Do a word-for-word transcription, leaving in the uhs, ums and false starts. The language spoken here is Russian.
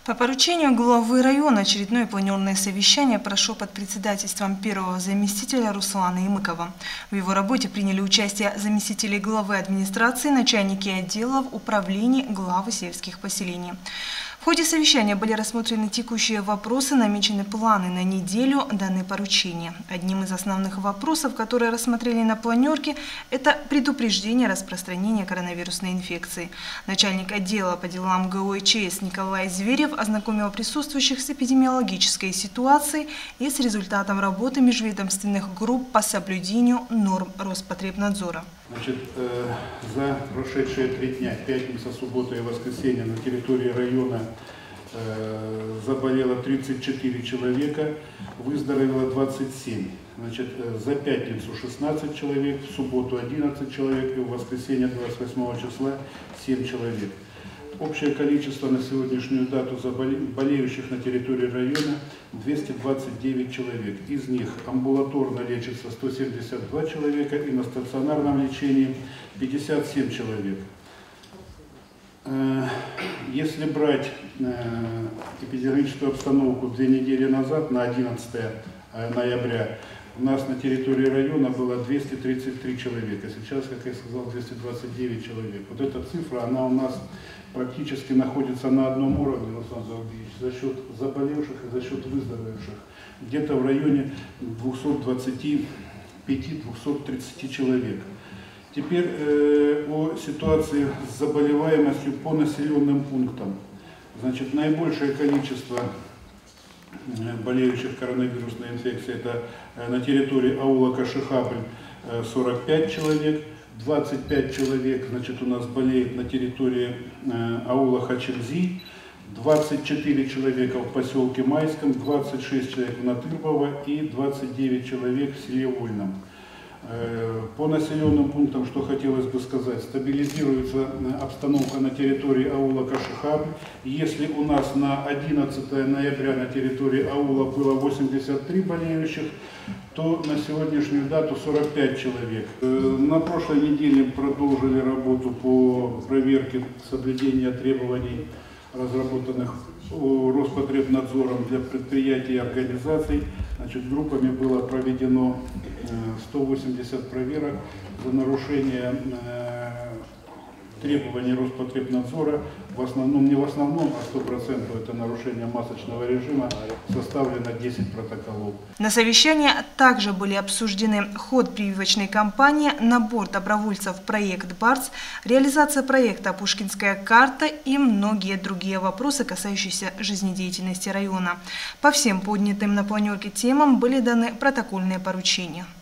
По поручению главы района очередное планерное совещание прошло под председательством первого заместителя Руслана Имыкова. В его работе приняли участие заместители главы администрации, начальники отделов, управлений, главы сельских поселений. В ходе совещания были рассмотрены текущие вопросы, намечены планы на неделю, даны поручения. Одним из основных вопросов, которые рассмотрели на планерке, это предупреждение распространения коронавирусной инфекции. Начальник отдела по делам ГО и ЧС Николай Зверев ознакомил присутствующих с эпидемиологической ситуацией и с результатом работы межведомственных групп по соблюдению норм Роспотребнадзора. Значит, э, за прошедшие три дня, пятница, суббота и воскресенье, на территории района э, заболело тридцать четыре человека, выздоровело двадцать семь. Значит, э, за пятницу шестнадцать человек, в субботу одиннадцать человек и в воскресенье двадцать восьмого числа семь человек. Общее количество на сегодняшнюю дату болеющих на территории района двести двадцать девять человек. Из них амбулаторно лечится сто семьдесят два человека и на стационарном лечении пятьдесят семь человек. Если брать эпидемиологическую обстановку две недели назад, на одиннадцатое ноября, у нас на территории района было двести тридцать три человека. Сейчас, как я сказал, двести двадцать девять человек. Вот эта цифра, она у нас практически находится на одном уровне, Руслан Завгиевич, за счет заболевших и за счет выздоровевших. Где-то в районе двухсот двадцати пяти — двухсот тридцати человек. Теперь э, о ситуации с заболеваемостью по населенным пунктам. Значит, наибольшее количество болеющих коронавирусной инфекцией это на территории аула Кашихабль сорок пять человек, двадцать пять человек, значит, у нас болеет на территории аула Хачерзи, двадцать четыре человека в поселке Майском, двадцать шесть человек в Натырбово и двадцать девять человек в селе Вольном. По населенным пунктам, что хотелось бы сказать, стабилизируется обстановка на территории аула Кашихабль. Если у нас на одиннадцатое ноября на территории аула было восемьдесят три болеющих, то на сегодняшнюю дату сорок пять человек. На прошлой неделе продолжили работу по проверке соблюдения требований, разработанных Роспотребнадзором для предприятий и организаций. Значит, группами было проведено сто восемьдесят проверок за нарушение требований Роспотребнадзора. В основном, не в основном, а сто процентов это нарушение масочного режима, составлено десять протоколов. На совещании также были обсуждены ход прививочной кампании, набор добровольцев в проект БАРЦ, реализация проекта «Пушкинская карта» и многие другие вопросы, касающиеся жизнедеятельности района. По всем поднятым на планерке темам были даны протокольные поручения.